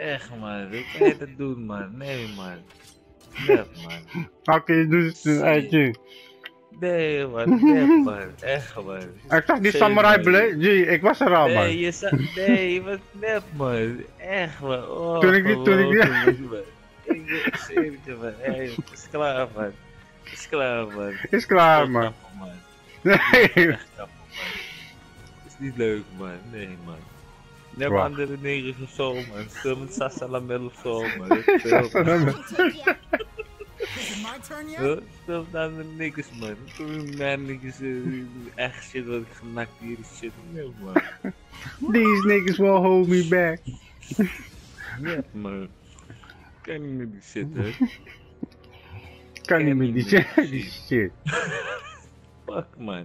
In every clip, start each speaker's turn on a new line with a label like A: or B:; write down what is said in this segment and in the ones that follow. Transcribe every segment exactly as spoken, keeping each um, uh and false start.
A: Echt man, hoe kan je dat doen man? Nee man. Nep man.
B: Oké, okay, doe het een uitje.
A: Nee man, nep man. Echt man.
B: Ik zag die samurai blij. G, ik was er al man.
A: Nee, je zag, nee, je was nep man. Echt man. Oh,
B: toen ik niet, toen ik
A: niet. Ik zeg je man. Hey, het is klaar man. Het is klaar man.
B: Is klaar man.
A: Nee. Echt kapot man. Het is niet leuk man. Nee man. Neem wow. andere negers of zo man. Stil met Sassalamel of zo man. Stil met andere negers man. Toen mijn negers echt shit wat ik genakt hier is shit. Nee man.
B: These niggas will hold me back.
A: Nee man. Kan niet met die shit hè.
B: Kan niet met die shit. Die shit.
A: Fuck man.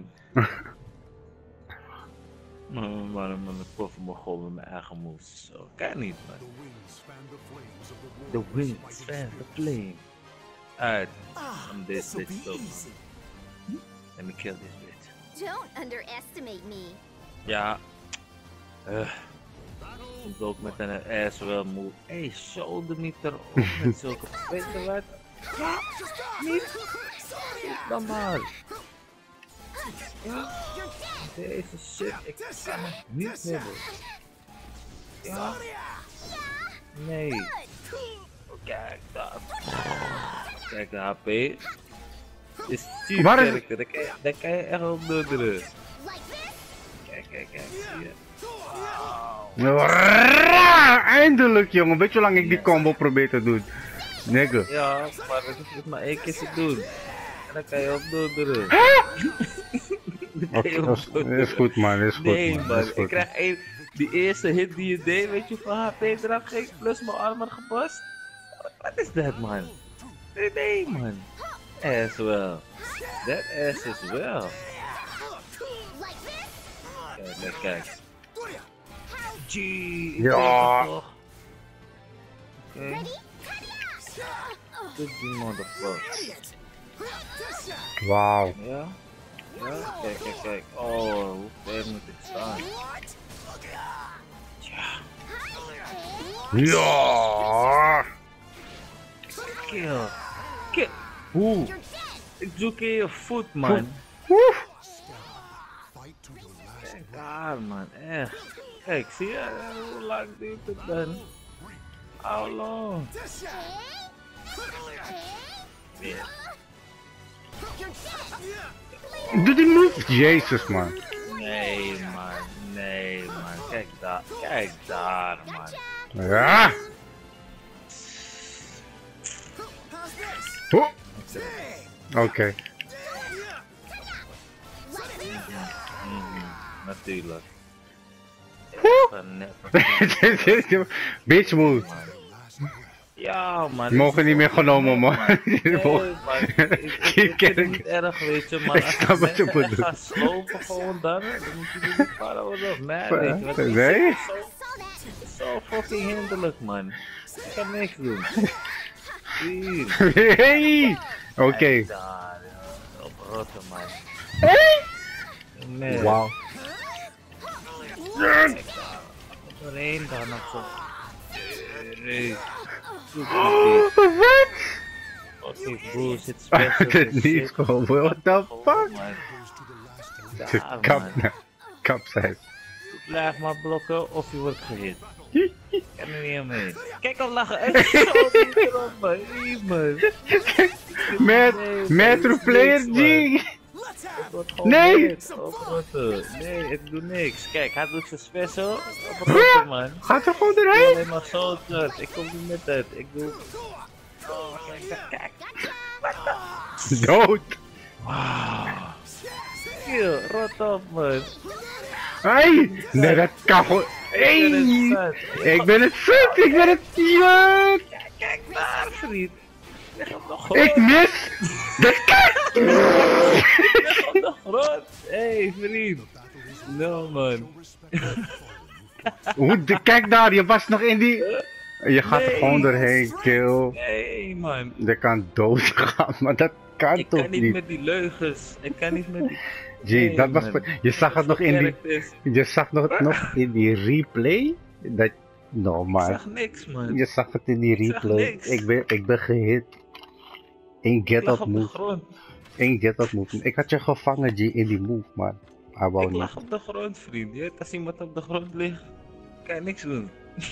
A: Man, man, man, ik proef me gewoon met mijn eigen moves. Zo, kan niet man. The winds fan the flame. Alright, I'm dead, dead so man. Let me kill this bitch.
C: Don't underestimate me.
A: Ja. Uh, komt ook met een ass wel move. Hey, shoulder niet erop met zulke. Weet je wat? Ja, niet. Dan maar. Ja, deze shit, ik kan het niet hebben. Ja? Nee. Kijk dat. Kijk de H P. Is cheap character, daar kan je, daar kan je echt op dooderen. Kijk, kijk, kijk, zie je.
B: Wow. Eindelijk jongen, weet je hoe lang ik die combo probeer te doen? Nigga.
A: Ja, maar dat is maar één keer te doen. En dan kan je op dooderen.
B: Okay, dat is goed man, dat is goed
A: nee,
B: man.
A: man.
B: Is goed,
A: ik krijg één, die eerste hit die je deed, weet je hoeveel H P eraf ging, plus mijn armor gepast? Wat is dat man? Nee, nee man. As well. That ass is well. Kijk, kijk, kijk. Gee,
B: ja.
A: Oké. Okay. Dit die motherfucker.
B: Wauw.
A: Ja? Ja, kijk, kijk, kijk. Oh, hoe ver moet ik staan? Ja.
B: Ja.
A: Kill. Kill. Hoe? Ik zoek in je voet, man.
B: Oef.
A: Kijk daar, man. Echt. Kijk, zie je hoe lang duurt het dan? How long? Yeah.
B: Doe die move. Jezus man.
A: Nee man, nee man. Kijk daar, kijk daar man.
B: Ja. Oh. Oké. Okay.
A: Mm-hmm. Natuurlijk.
B: Bitch move.
A: Ja man.
B: Die mogen niet meer genomen man.
A: Nee man. Ik vind het niet erg weet je man. Als je mensen gaat slopen gewoon dan, dan moet je er niet van over of mij weet je. Want
B: nee?
A: Het is zo fucking hinderlijk man. Ik kan niks doen.
B: Hey! Oké. Okay.
A: Op rotte man.
B: Hey!
A: Nee.
B: Wauw.
A: Doorheen dan nog zo. Nee.
B: Wat?
A: Oké, bullshit special.
B: Het niet gewoon, what the fuck? Kap, kap zijn.
A: Blijf maar blokken of je wordt gehit. Ik kan er niet omheen. Kijk al lachen, echt zo niet erop man. Nee man.
B: Met, met player G. Nee!
A: Nee, ik doe niks. Kijk, hij doet zijn special. Op rotte, man.
B: Gaat er gewoon eruit?
A: Alleen maar zo terug. Ik kom niet met het. Ik doe. Oh, kijk, kijk. Wat
B: dood!
A: Wauw. Kill, rot op, man.
B: Hey! Nee, dat kan gewoon. Hey! Ik ben het zat! Ik ben het zat!
A: Kijk, kijk daar, vriend.
B: Ik mis! Dat kijk!
A: Leg op de grond! Hey vriend! No man!
B: Hoe, de, kijk daar, je was nog in die... Je gaat
A: nee.
B: er gewoon doorheen, kill.
A: Nee man!
B: Je kan dood gaan, maar dat kan
A: ik
B: toch
A: kan niet?
B: niet?
A: met die leugens, ik kan niet met die...
B: G,
A: nee,
B: dat was...
A: Man.
B: Je zag het nog in die... Je zag het nog in die replay? Dat... No,
A: Ik
B: maar
A: zag niks, man.
B: je zag het in die
A: Ik zag
B: replay.
A: niks.
B: Ik ben, ik ben gehit. Eén
A: Ik
B: get
A: lag
B: up
A: op de
B: move.
A: grond.
B: Eén get up move. Ik had je gevangen, G, in die move, maar hij wou
A: Ik
B: niet.
A: lag op de grond, vriend. Je weet, als iemand op de grond ligt, kan je niks doen.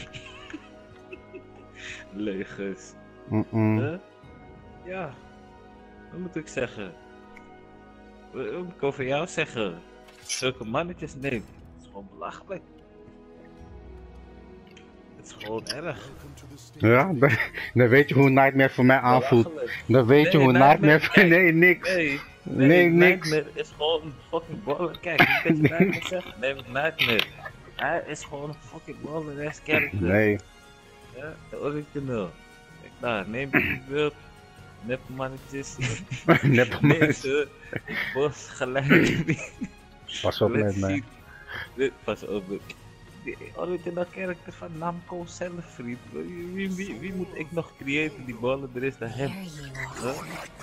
A: Leugens.
B: Mm-mm.
A: Huh? Ja. Wat moet ik zeggen? Wat wat moet ik over jou zeggen? Zulke mannetjes, nee. Het is gewoon belachelijk. Het is gewoon erg.
B: Ja, dan, dan weet je hoe Nightmare voor mij aanvoelt.
A: Belachelijk.
B: Dan weet je
A: Nee,
B: hoe
A: Nightmare-
B: Nightmare voor...
A: kijk.
B: Nee, niks.
A: Nee,
B: Nee,
A: nee,
B: niks.
A: Nightmare is gewoon een fucking baller. Kijk, niet dat je Nightmare zegt. Nee, Nightmare. Hij is gewoon een fucking baller ass character.
B: Nee.
A: Ja, de original. Kijk daar, neem je die wilt. Nepmannetjes.
B: Net
A: Nee, ze. Ik bos gelijk.
B: Pas op met
A: Let's
B: mij.
A: see. Dit- Pas op. Die original character van Namco zelf, vriend. Wie, wie, wie, wie moet ik nog creëren die ballen er is dan hem? Huh?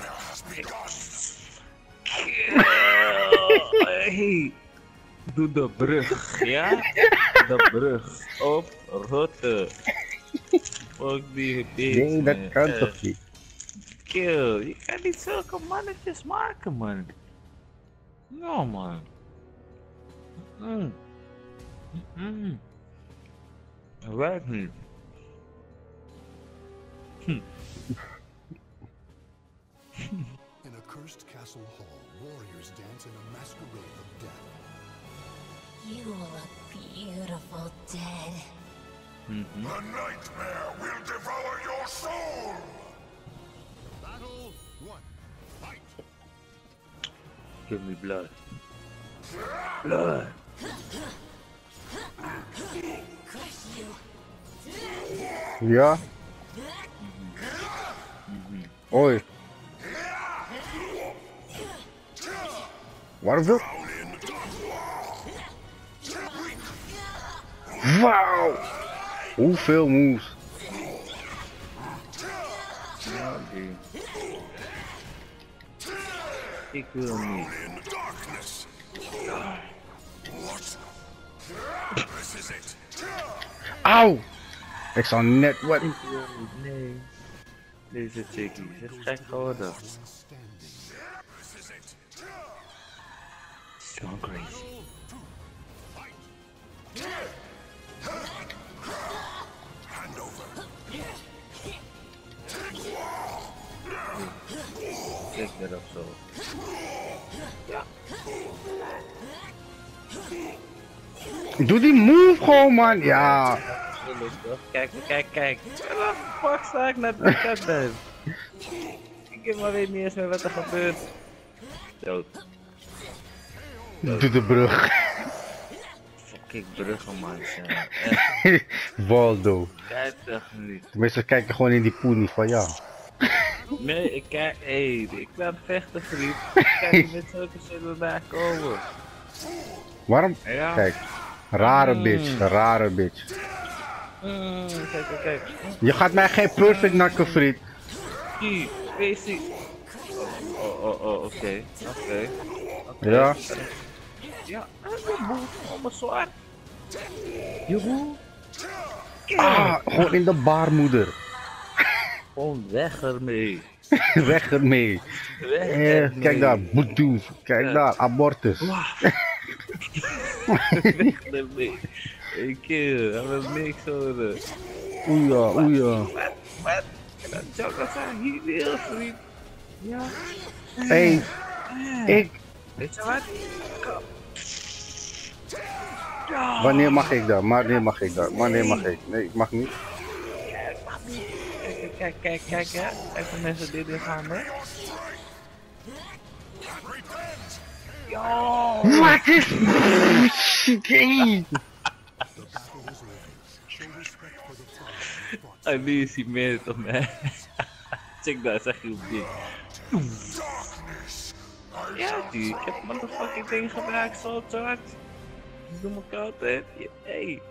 A: Hey, doe de brug, ja? De brug op Rotte. Fuck die bitch,
B: Nee, dat
A: man.
B: kan
A: Eh,
B: toch niet?
A: Kill, je kan niet zulke mannetjes maken, man. No, man. Mm. Mm. Dat werkt niet.
D: In a cursed castle hall, warriors dance in a masquerade of death.
C: You look beautiful dead.
A: Mhm.
E: The nightmare will devour your soul!
D: Battle one. Fight!
A: Give me blood. Blood.
C: Crush you.
B: Ja? Oi. Waarom wil... Wauw! Hoeveel moves?
A: Oké. Ik wil niet.
E: In darkness! What? This is it!
B: Auw! Ik zou net wat...
A: Ik wil niet, nee. Deze chickie is gek geworden.
D: Standing.
E: This is it!
A: So crazy.
E: Hand over!
A: Kijk dat op zo.
B: Doe die move gewoon, man! Ja!
A: Kijk, kijk, kijk. Wat de fuck sta ik naar de kant ben? Ik maar weet niet eens meer wat er gebeurt. Dood.
B: Doe de brug.
A: Fucking bruggen, man. Ja. Echt,
B: Waldo.
A: kijk toch niet.
B: Tenminste, kijk je gewoon in die poenie van ja.
A: Nee, ik kijk, hé, hey, ik ben vechten, vriend. Kijk, met zulke zullen daar komen.
B: Waarom?
A: Ja.
B: Kijk. Rare
A: Mm.
B: bitch, rare bitch.
A: Mm, kijk, kijk, kijk.
B: Je gaat mij geen perfect nakken, vriend.
A: Zie, wees zie. Oh, oh, oh, oké. Oké. Oké.
B: Ja.
A: Ja, en de boel om mijn zwaard. Joehoe.
B: Ah, gewoon in de baarmoeder.
A: Gewoon weg ermee.
B: Weg ermee.
A: Weg
B: Eh,
A: ermee.
B: kijk daar, boedoe. Kijk
A: Ja.
B: daar, abortus.
A: Weg ermee. Ik keer, hij wil niks horen.
B: Oei ja, oei ja.
A: Wat? Wat? Dat Joker zijn hier weer, vriend. Ja.
B: Hé, ik.
A: Weet je wat? Kom. Ja.
B: Wanneer mag ik dat? Wanneer mag ik dat? Wanneer mag ik? Nee, ik mag niet.
A: Kijk, kijk, kijk, kijk, hè. Even mensen dit in gaan, hè. Yo!
B: Wat is... Hey.
A: En nu is hij meer toch, man. Check dat, zeg je op dit. Ja, die, ik heb motherfucking ding gebruikt, zo te hard. Doe me koud, hè. Hey.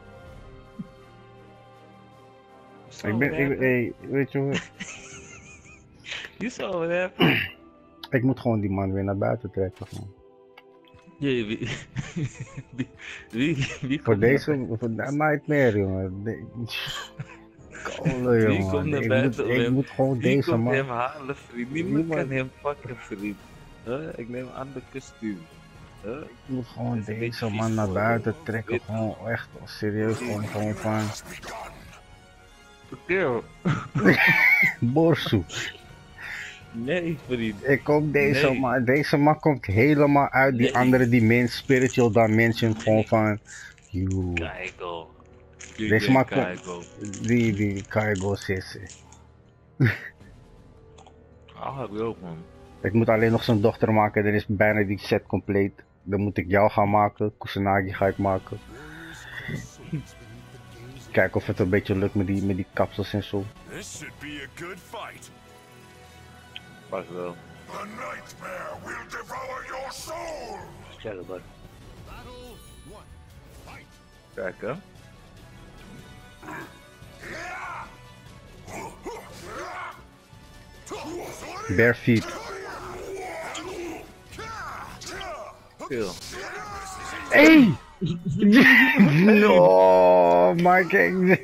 B: Ik ben, ik, hey, weet je hoe?
A: Je zou het hebben.
B: Ik moet gewoon die man weer naar buiten trekken, man.
A: Jee, wie? Wie, wie, wie
B: Voor
A: komt er-
B: deze, voor de Nightmare, jongen. De- Kolen,
A: Wie
B: jongen.
A: komt naar
B: Ik
A: buiten
B: moet,
A: om
B: ik
A: hem-
B: moet gewoon
A: Wie
B: deze
A: komt
B: man.
A: hem halen, vriend? Niemand
B: Niemand.
A: kan hem pakken, vriend. Huh? Ik neem een ander kostuum. Huh?
B: Ik moet gewoon
A: Dat is een
B: deze
A: beetje
B: man
A: vies
B: naar
A: voor
B: buiten
A: hem.
B: trekken.
A: Weet-
B: Gewoon echt serieus. Gewoon, gewoon van.
A: Kerel.
B: Borsu.
A: Nee, vriend.
B: Ik kom deze
A: Nee.
B: man. Deze man komt helemaal uit die
A: Nee.
B: andere dimensie. Spiritual dimension. Gewoon van. You.
A: Kaigo.
B: Deze man komt.
A: Kaigo.
B: Die, die Kaigo sissie.
A: Ah, ik ook, man.
B: Ik moet alleen nog zijn dochter maken. Dan is bijna die set compleet. Dan moet ik jou gaan maken. Kusanagi ga ik maken. Kijken of het een beetje lukt met die, met die kapsels en zo.
E: This should be a good fight.
A: Pas wel.
E: The nightmare will devour your soul.
A: Stel maar.
D: Battle one. Fight.
A: Kijk, hè.
B: Bare feet.
A: Veel.
B: Hey! No, maar kijk.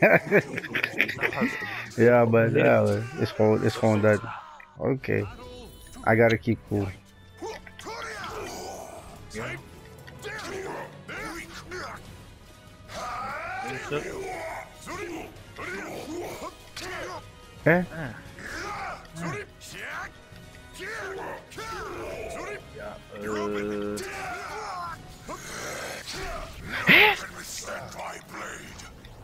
B: Ja, maar ja, hoor. is gewoon, is gewoon dat. Oké. Okay. I gotta keep cool. Hè?
A: Ja, eh...
E: Stand by blade.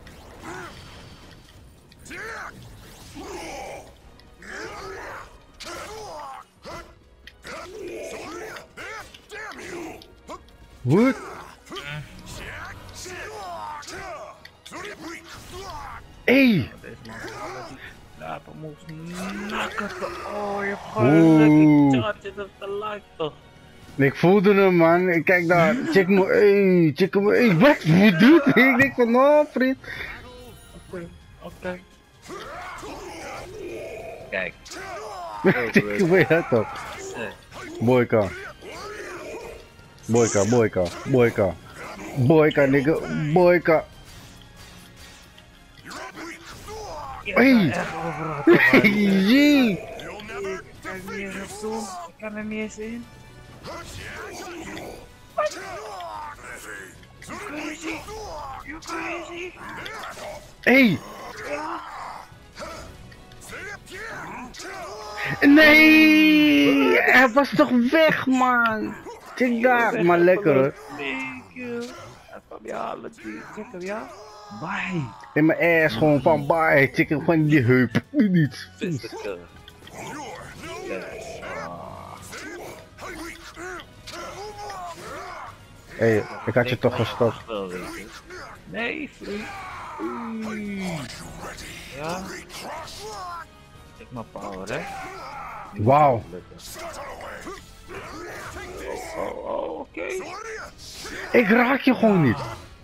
E: Damn you!
B: What? Hey!
A: Deze man laten moest nakken. Oh, je hebt gewoon een
B: Oeh.
A: lucky charge in de light toch?
B: Ik voelde hem, man. Kijk daar. Check me. Hey, check me. Hey, wat? Hoe doet hij? Ik denk van, nou, vriend.
A: Oké, oké. Kijk.
B: Check me dat toch. Boyka. Boyka, boyka, boyka. Boyka, nigga. Boyka. Hey! Jee!
A: Kijk niet eens naartoe. Ik kan er niet eens in. Crazy. You crazy.
B: Hey! Nee! Hij was toch weg, man! Check daar, maar lekker hoor.
A: Thank you. Hij kwam je halen, die. Check hem, ja? Bye.
B: In mijn ass gewoon van bye. Check hem gewoon in die heup. Niet.
A: Physical.
B: Hé, hey, ik had je toch gestopt.
A: Wel, weet je. Nee, vriend. Oei. Ja. Check mijn power, hè.
B: Wauw.
A: Oh, oh, oké.
B: Ik raak je gewoon niet.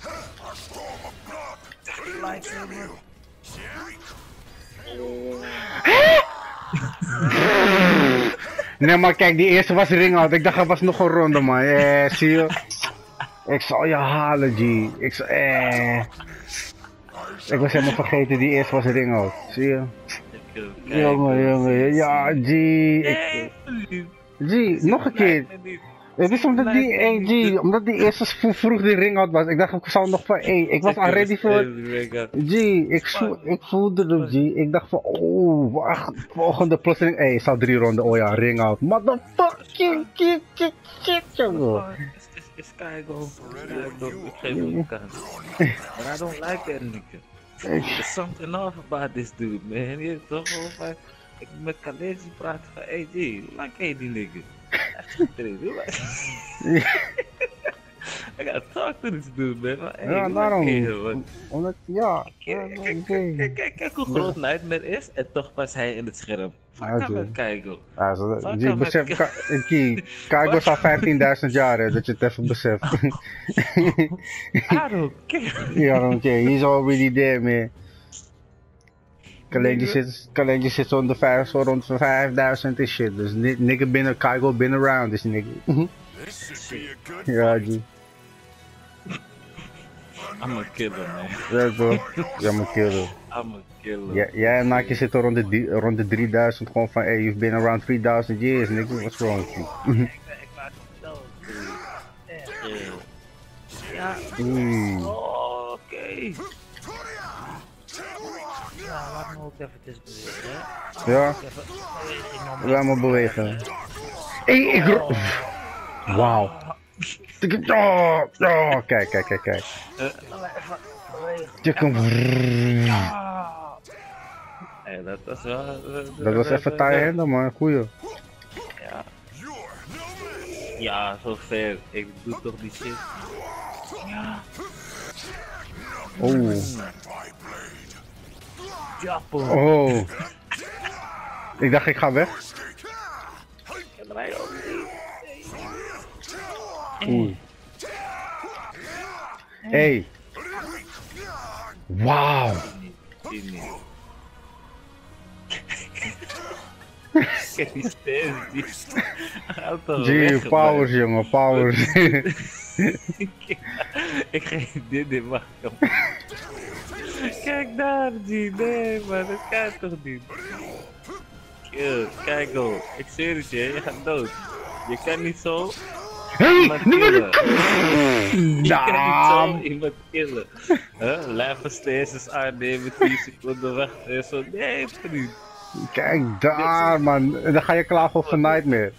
B: Nee, maar kijk, die eerste was ring-out. Ik dacht, er was nog een ronde, man. Eh, zie je? Ik zal je halen, G. Ik zal, eh. Ik was helemaal vergeten, die eerste was ring-out. Zie je? Jongen, jongen. Ja, G. Ik, G, nog een keer. Het is omdat die, hey, G, omdat die eerste vro- vroeg die ring-out was. Ik dacht, ik zou nog van, hey, ik was al ready voor. G, ik, zo, ik voelde hem, G. Ik dacht van, oh, wacht, volgende plotseling. Hé, hey, zou drie ronden, oh ja, ring out. Motherfucking shit, shit, shit, jongen.
A: It's Kaigo. Ik geef hem een kans. But I don't like that nigga. There's something off about this dude, man. Je weet toch gewoon van... Ik met Kalesi praat van, hey G, hoe lang ken je die nigga? Echt getraind, hoe lang? I gotta talk to this dude, man. Maar, hey,
B: Ja,
A: hoe lang
B: daarom.
A: ken je hem, man?
B: Omdat, ja.
A: Kijk, kijk, kijk, kijk, kijk, kijk hoe groot Nightmare is en toch was hij in het scherm. Fuck
B: Ja,
A: hem met
B: G.
A: Kaigo.
B: Ja, zo,
A: Fuck
B: G,
A: hem met
B: besef,
A: Ka-
B: Ka- G, Kaigo is al vijftienduizend jaar, hè, dat je het even beseft.
A: I don't care.
B: Ja, oké, he's already there, man. Kalendje zit, Kalendje zit zo, de vijf, zo rond de vijfduizend en shit. Dus ni- nigga binnen, Kaigo been around, dus nigga.
E: This should be a good
B: Ja,
E: fight.
B: G.
A: I'm a killer, man.
B: Ja toch? Ja, mijn killer.
A: I'm a killer.
B: Ja, jij en Naki zitten rond de, die- rond de drieduizend, gewoon van, hey, you've been around three thousand years, nigga, what's wrong with you?
A: Ik, ik maak het zelf, broer. Echt, eh. Ja.
B: Oei.
A: Oh, oké. Ja, laat me ook even bewegen, hè.
B: Ja,
A: Even beweging om-
B: laat me bewegen. Hey, ik ro- Wauw. Oh, oh, kijk, kijk, kijk, kijk.
A: Eh, laat me even bewegen.
B: Je kan...
A: Ah. Hey, dat was wel... eh,
B: Dat was even taai handle, man, goeie.
A: Ja. Ja, zo ver. Ik doe toch die shit. Ja.
B: Oh.
A: Jappen.
B: Oh. Ik dacht ik ga weg.
A: En mij ook niet.
B: Oei. Hey. Wauw.
A: Die niet. Kijk die stairs, die gaat toch
B: Gee,
A: weg,
B: powers
A: man.
B: jongen, powers.
A: Ik ga je dit in maken. Kijk daar, G. Nee, man, dat kan toch niet. Kill, kijk al. Ik zweer het je, je gaat dood. Je kan niet zo
B: Hey,
A: iemand
B: nu
A: killen.
B: moet ik...
A: Je kan niet zo
B: Naam.
A: iemand killen. Huh? Leven stasis aannemen, tien seconden wachten en zo. Nee, vriend.
B: Kijk daar, man. En dan ga je klagen over Nightmare.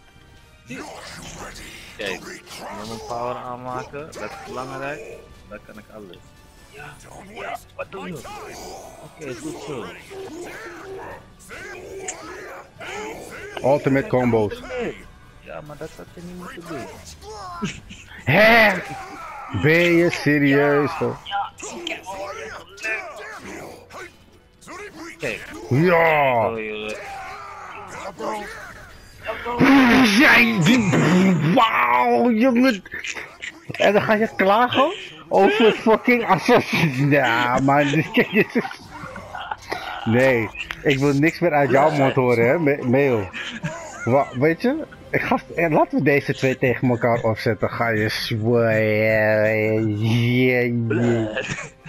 A: Kijk, ik moet mijn power aanmaken, dat is belangrijk. Dan kan ik alles. Ja, ja, wat doe je? Oké, goed zo.
B: Ultimate combos.
A: Ja, maar dat had je niet moeten doen.
B: Hè? Ben je serieus, hoor?
A: Kijk.
B: Ja.
A: Oh, jongen.
B: Jij die... Wauw, jongen. En dan ga je klagen over fucking Assassin. Ja, man. dit is- Nee, ik wil niks meer uit jouw mond horen, hè, Me- Mail. Wa weet je, ik ga, eh, laten we deze twee tegen elkaar opzetten. Ga je zwaaien. Yeah, yeah.